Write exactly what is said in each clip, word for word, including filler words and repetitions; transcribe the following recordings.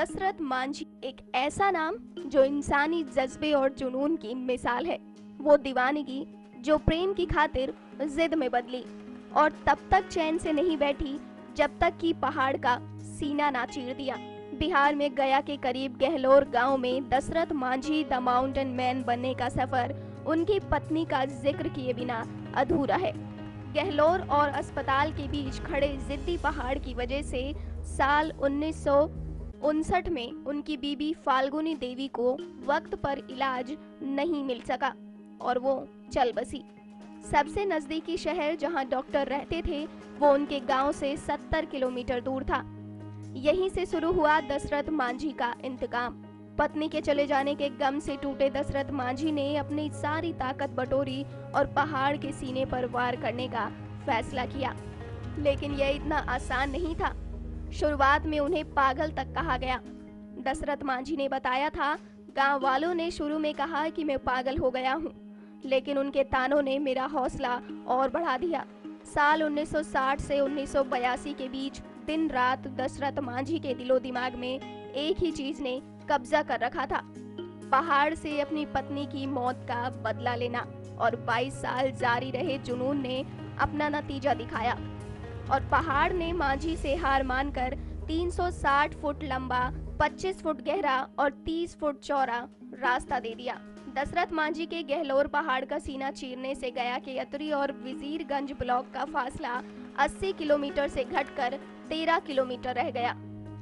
दशरथ मांझी एक ऐसा नाम जो इंसानी जज्बे और जुनून की मिसाल है। वो दीवानगी जो प्रेम की खातिर जिद में बदली और तब तक चैन से नहीं बैठी जब तक कि पहाड़ का सीना ना चीर दिया। बिहार में गया के करीब गहलोर गांव में Dashrath Manjhi the mountain man बनने का सफर उनकी पत्नी का जिक्र किए बिना अधूरा है। गहलोर और अस्पताल के बीच खड़े जिद्दी पहाड़ की वजह से साल उन्नीस सौ उनसठ में उनकी बीबी फाल्गुनी देवी को वक्त पर इलाज नहीं मिल सका और वो चल बसी। सबसे नजदीकी शहर जहां डॉक्टर रहते थे वो उनके गांव से सत्तर किलोमीटर दूर था। यहीं से शुरू हुआ दशरथ मांझी का इंतकाम। पत्नी के चले जाने के गम से टूटे दशरथ मांझी ने अपनी सारी ताकत बटोरी और पहाड़ के सीने पर वार करने का फैसला किया। लेकिन यह इतना आसान नहीं था। शुरुआत में उन्हें पागल तक कहा गया। दशरथ मांझी ने बताया था, गांव वालों ने शुरू में कहा कि मैं पागल हो गया हूं, लेकिन उनके तानों ने मेरा हौसला और बढ़ा दिया। साल उन्नीस सौ साठ से उन्नीस सौ बयासी के बीच दिन रात दशरथ मांझी के दिलो दिमाग में एक ही चीज ने कब्जा कर रखा था, पहाड़ से अपनी पत्नी की मौत का बदला लेना। और बाईस साल जारी रहे जुनून ने अपना नतीजा दिखाया और पहाड़ ने मांझी से हार मानकर तीन सौ साठ फुट लंबा, पच्चीस फुट गहरा और तीस फुट चौड़ा रास्ता दे दिया। दशरथ मांझी के गहलोर पहाड़ का सीना चीरने से गया के अतरी और वजीरगंज ब्लॉक का फासला अस्सी किलोमीटर से घटकर तेरह किलोमीटर रह गया।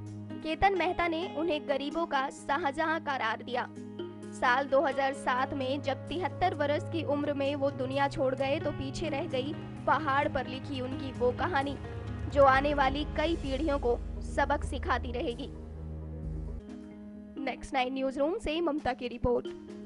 केतन मेहता ने उन्हें गरीबों का शाहजहां करार दिया। साल दो हज़ार सात में जब तिहत्तर वर्ष की उम्र में वो दुनिया छोड़ गए तो पीछे रह गई पहाड़ पर लिखी उनकी वो कहानी जो आने वाली कई पीढ़ियों को सबक सिखाती रहेगी। नेक्स्ट नाइन न्यूज रूम से ममता की रिपोर्ट।